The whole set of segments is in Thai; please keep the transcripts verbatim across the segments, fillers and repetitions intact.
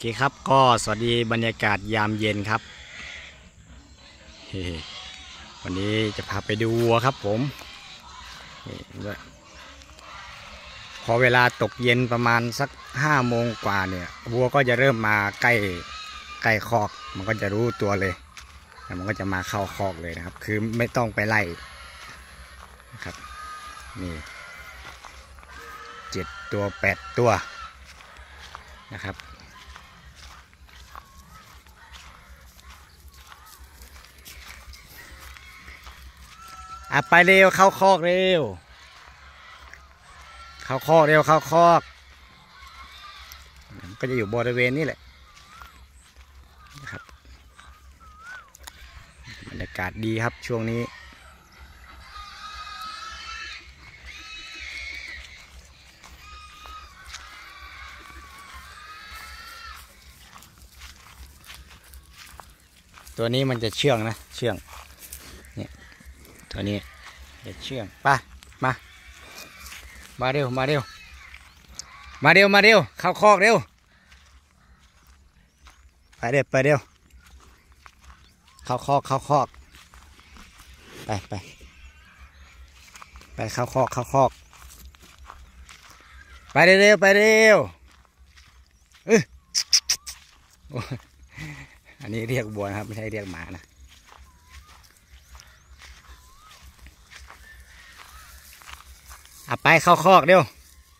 เคครับก็สวัสดีบรรยากาศยามเย็นครับวันนี้จะพาไปดูวัวครับผมพอเวลาตกเย็นประมาณสักห้าโมงกว่าเนี่ยวัวก็จะเริ่มมาใกล้ใกล้คอกมันก็จะรู้ตัวเลยมันก็จะมาเข้าคอกเลยนะครับคือไม่ต้องไปไล่นะครับนี่เจ็ดตัวแปดตัวนะครับอ่ะไปเร็วเข้าคอกเร็วเข้าคอกเร็วเข้าคอกก็จะอยู่บริเวณนี้แหละนะครับบรรยากาศดีครับช่วงนี้ตัวนี้มันจะเชื่องนะเชื่องเนี่ยตัวนี้จะเชื่องไปมามาเร็วมาเร็วมาเร็วมาเร็วเข้าคอกเร็วไปเร็วไปเร็วเข้าคอกเข้าคอกไปไปไปเข้าคอกเข้าคอกไปเร็วไปเร็วเอออันนี้เรียกวัวนะครับไม่ใช่เรียกหมานะอ่ะไปเข้าคอกเร็ว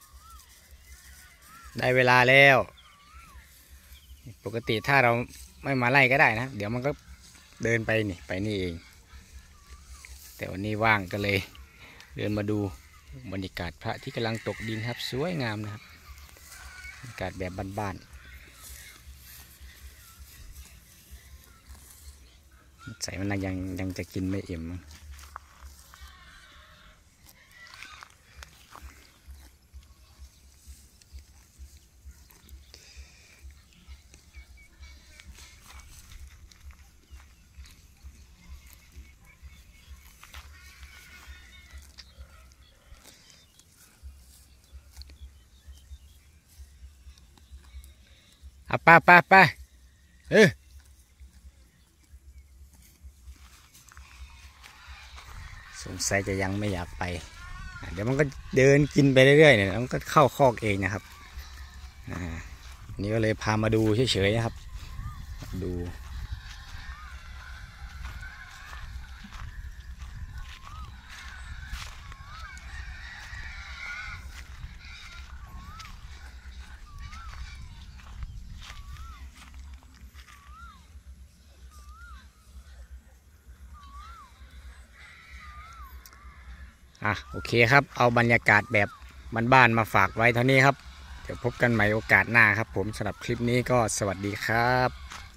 ได้เวลาแล้วปกติถ้าเราไม่มาไล่ก็ได้นะเดี๋ยวมันก็เดินไปนี่ไปนี่เองแต่วันนี้ว่างก็เลยเดินมาดูบรรยากาศพระที่กำลังตกดินครับสวยงามนะครับบรรยากาศแบบบ้านๆใส่มันยังยังจะกินไม่อิ่มอ่ะป้าป้าป้าเออสงสัยจะยังไม่อยากไปเดี๋ยวมันก็เดินกินไปเรื่อยๆเนี่ยมันก็เข้าคอกเองนะครับอ่านี่ก็เลยพามาดูเฉยๆนะครับดูอ่ะโอเคครับเอาบรรยากาศแบบบ้านๆมาฝากไว้เท่านี้ครับเดี๋ยวพบกันใหม่โอกาสหน้าครับผมสำหรับคลิปนี้ก็สวัสดีครับ